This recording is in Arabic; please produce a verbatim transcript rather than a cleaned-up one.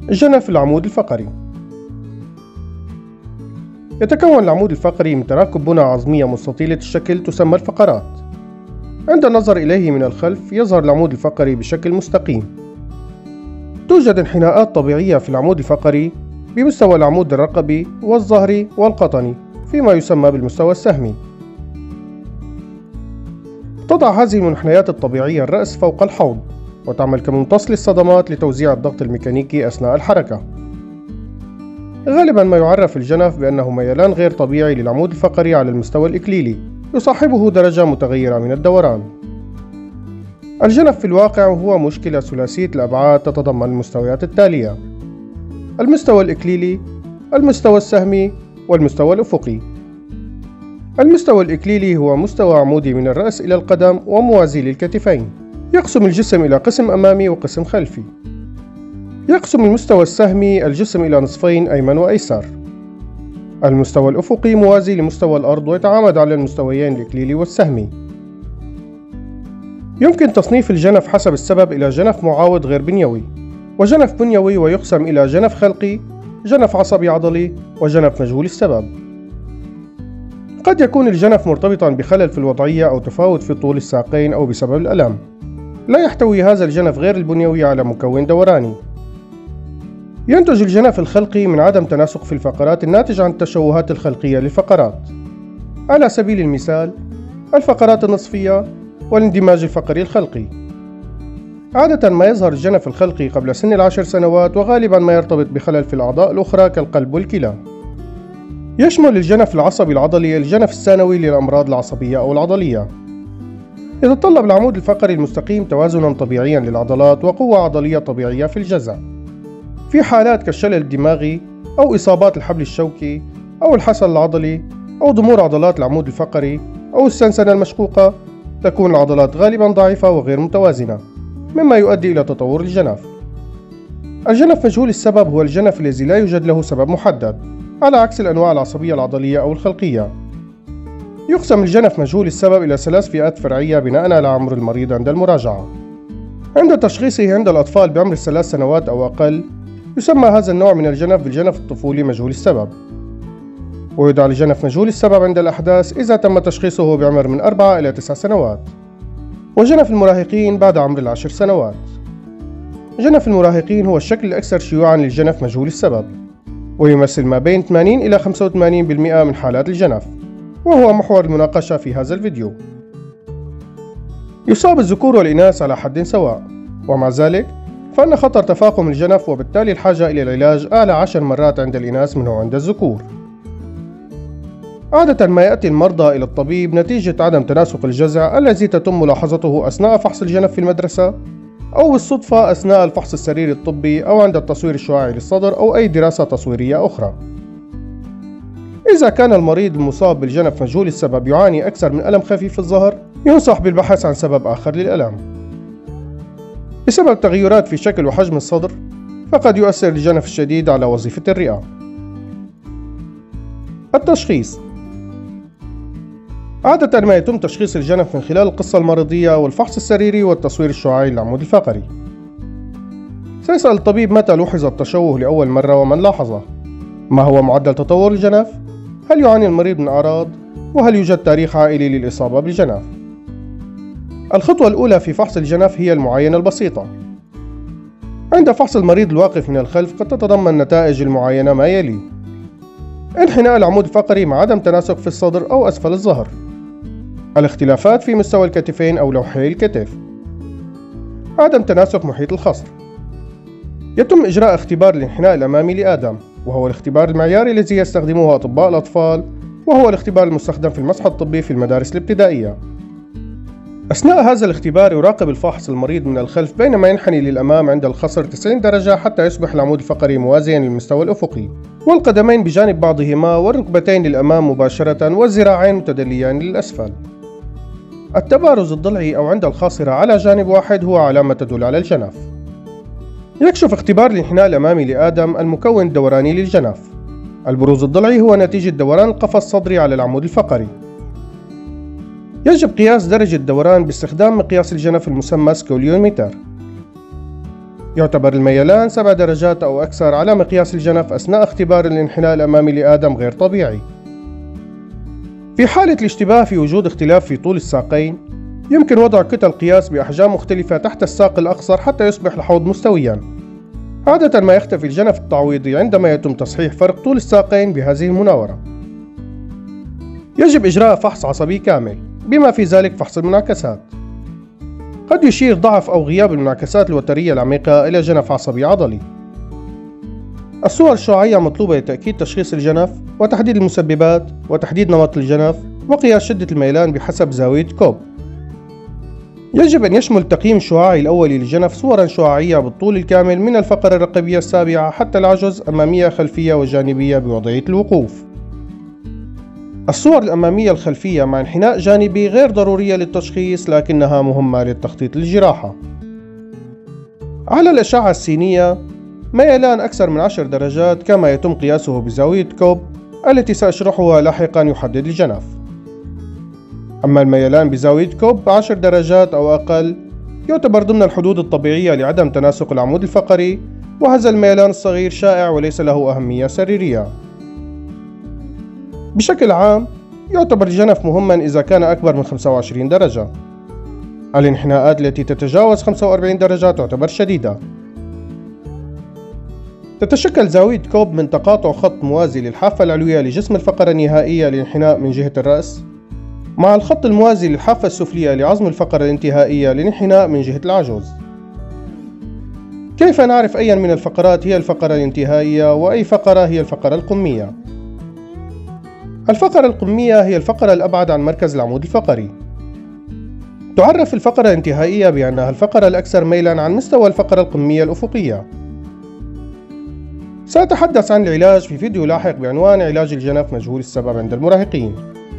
جنف العمود الفقري. يتكون العمود الفقري من تراكب بنى عظمية مستطيلة الشكل تسمى الفقرات. عند النظر إليه من الخلف يظهر العمود الفقري بشكل مستقيم. توجد انحناءات طبيعية في العمود الفقري بمستوى العمود الرقبي والظهري والقطني فيما يسمى بالمستوى السهمي. تضع هذه المنحنيات الطبيعية الرأس فوق الحوض وتعمل كممتص للصدمات لتوزيع الضغط الميكانيكي أثناء الحركة. غالبا ما يعرف الجنف بأنه ميلان غير طبيعي للعمود الفقري على المستوى الإكليلي يصاحبه درجة متغيرة من الدوران. الجنف في الواقع هو مشكلة ثلاثية الأبعاد تتضمن المستويات التالية: المستوى الإكليلي، المستوى السهمي، والمستوى الأفقي. المستوى الإكليلي هو مستوى عمودي من الرأس إلى القدم وموازي للكتفين، يقسم الجسم إلى قسم أمامي وقسم خلفي. يقسم المستوى السهمي الجسم إلى نصفين أيمن وأيسر. المستوى الأفقي موازي لمستوى الأرض ويتعامد على المستويين الإكليلي والسهمي. يمكن تصنيف الجنف حسب السبب إلى جنف معاود غير بنيوي، وجنف بنيوي، ويقسم إلى جنف خلقي، جنف عصبي عضلي، وجنف مجهول السبب. قد يكون الجنف مرتبطا بخلل في الوضعية أو تفاوت في طول الساقين أو بسبب الألم. لا يحتوي هذا الجنف غير البنيوي على مكون دوراني. ينتج الجنف الخلقي من عدم تناسق في الفقرات الناتج عن التشوهات الخلقية للفقرات، على سبيل المثال الفقرات النصفية والاندماج الفقري الخلقي. عادة ما يظهر الجنف الخلقي قبل سن العشر سنوات، وغالبا ما يرتبط بخلل في الأعضاء الأخرى كالقلب والكلى. يشمل الجنف العصبي العضلي الجنف الثانوي للأمراض العصبية أو العضلية. يتطلب العمود الفقري المستقيم توازنا طبيعيا للعضلات وقوة عضلية طبيعية في الجذع. في حالات كالشلل الدماغي أو إصابات الحبل الشوكي أو الحصل العضلي أو ضمور عضلات العمود الفقري أو السنسنة المشقوقة، تكون العضلات غالبا ضعيفة وغير متوازنة، مما يؤدي إلى تطور الجنف. الجنف مجهول السبب هو الجنف الذي لا يوجد له سبب محدد، على عكس الأنواع العصبية العضلية أو الخلقية. يقسم الجنف مجهول السبب إلى ثلاث فئات فرعية بناء على عمر المريض عند المراجعة. عند تشخيصه عند الأطفال بعمر الثلاث سنوات أو أقل، يسمى هذا النوع من الجنف بالجنف الطفولي مجهول السبب. ويدعى الجنف مجهول السبب عند الأحداث إذا تم تشخيصه بعمر من أربعة إلى تسع سنوات. وجنف المراهقين بعد عمر العشر سنوات. جنف المراهقين هو الشكل الأكثر شيوعاً للجنف مجهول السبب، ويمثل ما بين ثمانين إلى خمسة وثمانين بالمئة من حالات الجنف، وهو محور المناقشة في هذا الفيديو. يصاب الذكور والإناث على حد سواء، ومع ذلك فإن خطر تفاقم الجنف وبالتالي الحاجة إلى العلاج أعلى عشر مرات عند الإناث منه عند الذكور. عادة ما يأتي المرضى إلى الطبيب نتيجة عدم تناسق الجذع الذي تتم ملاحظته أثناء فحص الجنف في المدرسة، أو بالصدفة أثناء الفحص السريري الطبي، أو عند التصوير الشعاعي للصدر، أو أي دراسة تصويرية أخرى. إذا كان المريض المصاب بالجنف مجهول السبب يعاني أكثر من ألم خفيف في الظهر، ينصح بالبحث عن سبب آخر للألم. بسبب تغيرات في شكل وحجم الصدر، فقد يؤثر الجنف الشديد على وظيفة الرئة. التشخيص. عادة ما يتم تشخيص الجنف من خلال القصة المرضية والفحص السريري والتصوير الشعاعي للعمود الفقري. سيسأل الطبيب متى لوحظ التشوه لأول مرة ومن لاحظه، ما هو معدل تطور الجنف، هل يعاني المريض من أعراض، وهل يوجد تاريخ عائلي للإصابة بالجنف. الخطوة الأولى في فحص الجنف هي المعاينة البسيطة. عند فحص المريض الواقف من الخلف قد تتضمن نتائج المعاينة ما يلي: انحناء العمود الفقري مع عدم تناسق في الصدر أو أسفل الظهر، الاختلافات في مستوى الكتفين أو لوحي الكتف، عدم تناسق محيط الخصر. يتم إجراء اختبار الانحناء الأمامي لآدم، وهو الاختبار المعياري الذي يستخدمه أطباء الأطفال، وهو الاختبار المستخدم في المسح الطبي في المدارس الابتدائية. أثناء هذا الاختبار يراقب الفاحص المريض من الخلف بينما ينحني للأمام عند الخصر تسعين درجة حتى يصبح العمود الفقري موازيا للمستوى الأفقي، والقدمين بجانب بعضهما، والركبتين للأمام مباشرة، والذراعين متدليان للأسفل. التبارز الضلعي أو عند الخاصرة على جانب واحد هو علامة تدل على الجنف. يكشف اختبار الانحناء الأمامي لآدم المكون الدوراني للجنف. البروز الضلعي هو نتيجة دوران القفص الصدري على العمود الفقري. يجب قياس درجة الدوران باستخدام مقياس الجنف المسمى سكوليومتر. يعتبر الميلان سبع درجات أو أكثر على مقياس الجنف أثناء اختبار الانحناء الأمامي لآدم غير طبيعي. في حالة الاشتباه في وجود اختلاف في طول الساقين، يمكن وضع كتل قياس بأحجام مختلفة تحت الساق الأقصر حتى يصبح الحوض مستويا. عادة ما يختفي الجنف التعويضي عندما يتم تصحيح فرق طول الساقين بهذه المناورة. يجب إجراء فحص عصبي كامل بما في ذلك فحص المنعكسات. قد يشير ضعف أو غياب المنعكسات الوترية العميقة إلى جنف عصبي عضلي. الصور الشعاعية مطلوبة لتأكيد تشخيص الجنف وتحديد المسببات وتحديد نمط الجنف وقياس شدة الميلان بحسب زاوية كوب. يجب أن يشمل التقييم الشعاعي الأولي للجنف صورا شعاعية بالطول الكامل من الفقرة الرقبية السابعة حتى العجز أمامية خلفية وجانبية بوضعية الوقوف. الصور الأمامية الخلفية مع انحناء جانبي غير ضرورية للتشخيص لكنها مهمة للتخطيط للجراحة. على الأشعة السينية ميلان أكثر من عشر درجات كما يتم قياسه بزاوية كوب التي سأشرحها لاحقا يحدد الجنف. أما الميلان بزاوية كوب عشر درجات أو أقل يعتبر ضمن الحدود الطبيعية لعدم تناسق العمود الفقري، وهذا الميلان الصغير شائع وليس له أهمية سريرية. بشكل عام يعتبر الجنف مهما إذا كان أكبر من خمسة وعشرين درجة. الانحناءات التي تتجاوز خمسة وأربعين درجة تعتبر شديدة. تتشكل زاوية كوب من تقاطع خط موازي للحافة العلوية لجسم الفقرة النهائية للانحناء من جهة الرأس مع الخط الموازي للحافة السفلية لعظم الفقرة الانتهائية للانحناء من جهة العجوز. كيف نعرف أي من الفقرات هي الفقرة الانتهائية وأي فقرة هي الفقرة القمية؟ الفقرة القمية هي الفقرة الأبعد عن مركز العمود الفقري. تعرف الفقرة الانتهائية بأنها الفقرة الأكثر ميلاً عن مستوى الفقرة القمية الأفقية. سأتحدث عن العلاج في فيديو لاحق بعنوان علاج الجنف مجهول السبب عند المراهقين.